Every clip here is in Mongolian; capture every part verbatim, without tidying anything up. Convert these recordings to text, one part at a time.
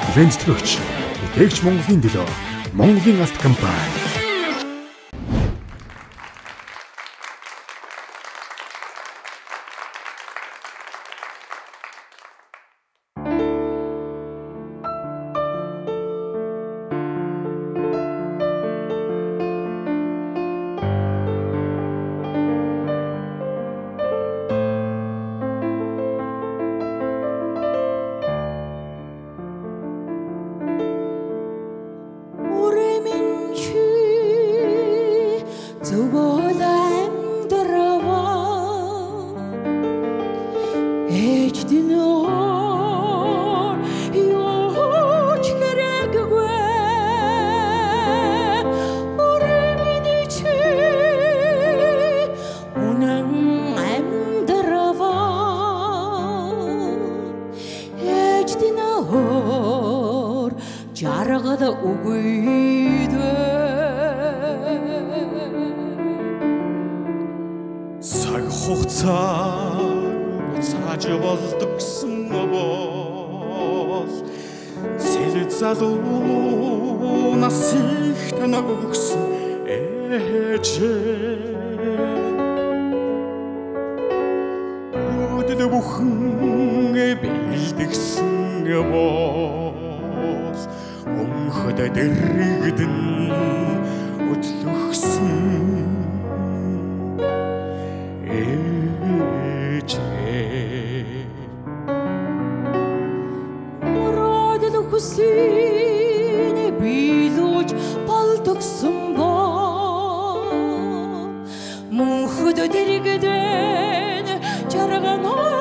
ивент төлөвч, Дээгч Монголын төлөө Монголын алт компани. жаргал үгүй дээ цаг хугацаа цааж болдогсон бол зэл залуу нас их танагсан ээжээ өдөө бүхэн бэлдэгсэн бол өмхөд дэрэгдэн өдлөгсөн ээжээ мөрөд хүсэний билүүж болдогсон боо мөнхөд дэрэгдэн жарган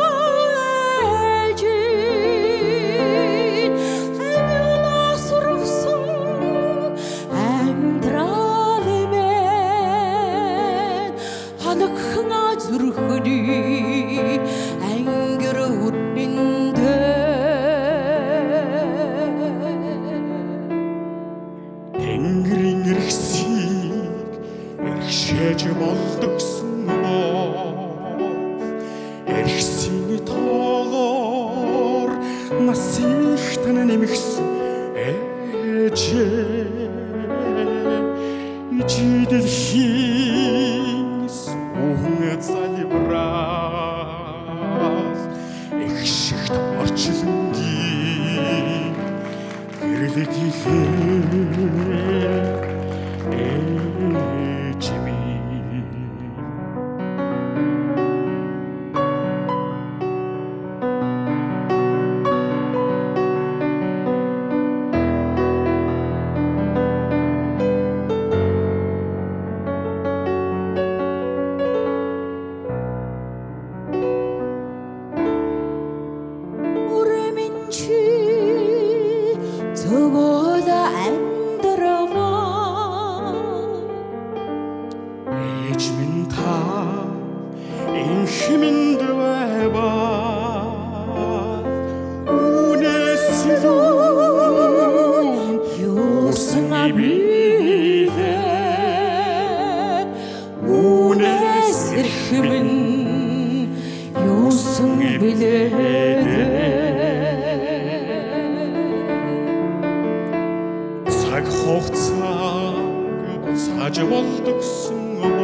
Тэнгэрийн эрхсийг эрхшээж болдогсон бол эрхсийн тоогоор нас их тань нэмэгсэн ээжээ ичидэлхийн сүн залбираас их шигт орчлонгийн гэрлэг хийлээ 저보다 힘들어봐 ээж минь та инхминд байва үнэс юусан абилэ үнэс эрхмэн юусан билээ цаг хугацааг цааж болдогсон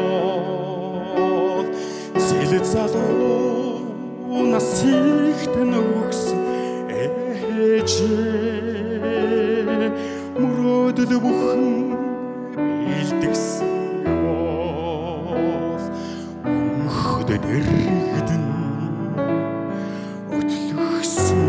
бол зэл залуу нас их танагсан ээжээ мөрөөдөл бүхэн бэлдэгсэн бол өмхөд дэрэгдэн өдлөгсөн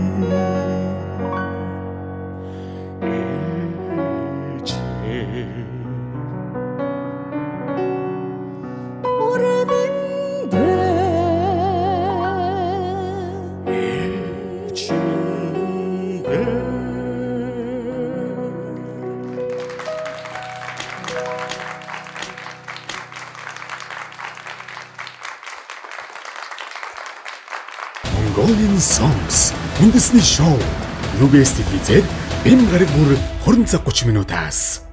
Mongolian Songs үндэсний шоу ю би эс ти ви-ээр бэм гараг бүр хорин цаг гуч минутаас